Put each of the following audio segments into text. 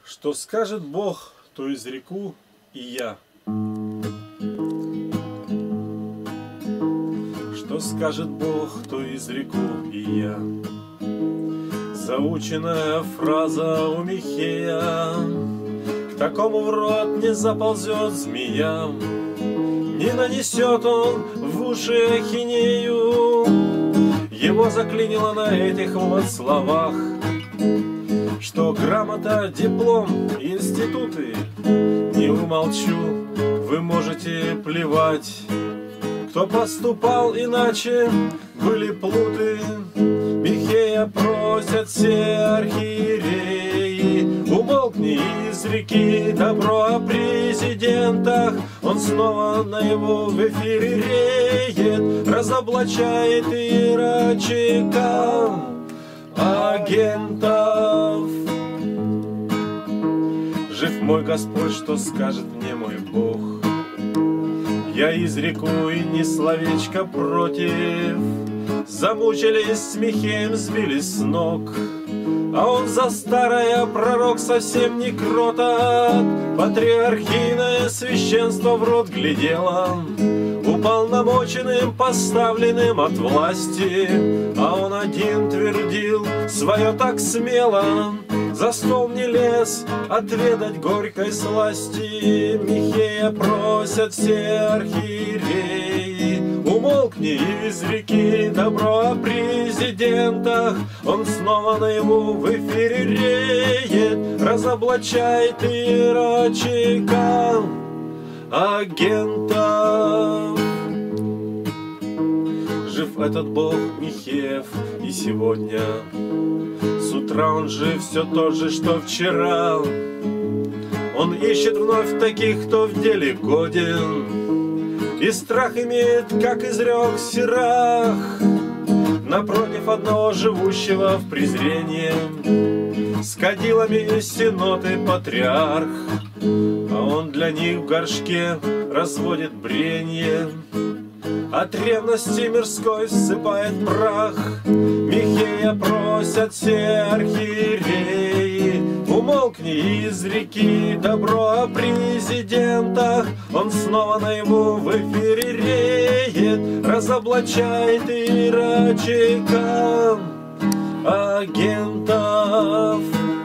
Что скажет Бог, то изреку и я. Что скажет Бог, то изреку и я. Заученная фраза у Михея, к такому в рот не заползет змея, не нанесет он в уши ахинею. Его заклинило на этих вот словах, что грамота, диплом, институты, не умолчу, вы можете плевать. Кто поступал иначе, были плуты. Михея просят все архиереи: умолкни, изреки добро о президентах. Он снова на его в эфире реет, разоблачает ирочекам агентов. Жив мой Господь, что скажет мне мой Бог? Я изреку и ни словечко против. Замучились с Михеем, сбили с ног, а он за старое пророк совсем не кроток. Патриархийное священство в рот глядело уполномоченным, поставленным от власти, а он один твердил свое так смело, за стол не лез отведать горькой сласти. Михея просят все архиереи: умолкни, изреки добро о президентах. Он снова наяву в эфире реет, разоблачает ирочекам агентов. Жив этот Бог Михеев и сегодня, с утра он жив все тот же, что вчера. Он ищет вновь таких, кто в деле годен, и страх имеет, как изрек Сирах, напротив одного живущего в презрении, с кадилами синод и патриарх. А он для них в горшке разводит бренье, от ревности мирской ссыпает прах. Михея просят все архиереи: умолкни, изреки добро о президентах. Он снова наяву в эфире реет, разоблачает ирочекам агентов.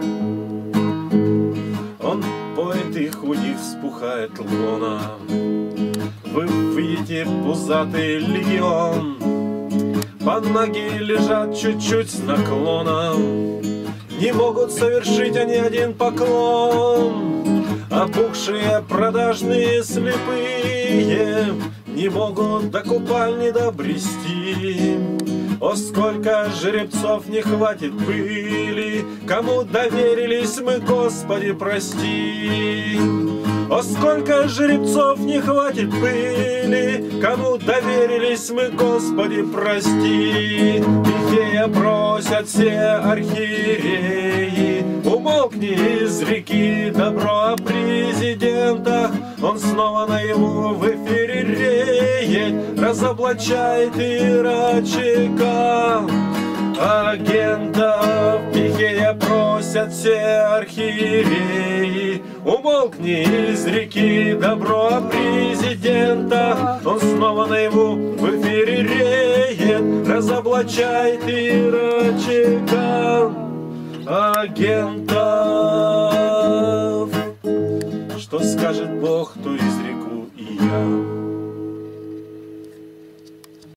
Он поет их, у них вспухает лона. Вы видите пузатый легион, под ноги лежат чуть-чуть с наклоном, не могут совершить они один поклон. Опухшие продажные слепые не могут до купальни добрести. О, сколько жеребцов не хватит пыли, кому доверились мы, Господи, прости. О, сколько жеребцов не хватит пыли, кому доверились мы, Господи, прости. Михея просят все архиереи: умолкни, изреки добро о президентах. Он снова наяву в эфире реет, разоблачает ирочекам агентов. Михея просят все архиереи: умолкни, изреки добро о президентах. Он снова наяву в эфире реет, разоблачает ирочекам агентов. Что скажет Бог, то изреку и я.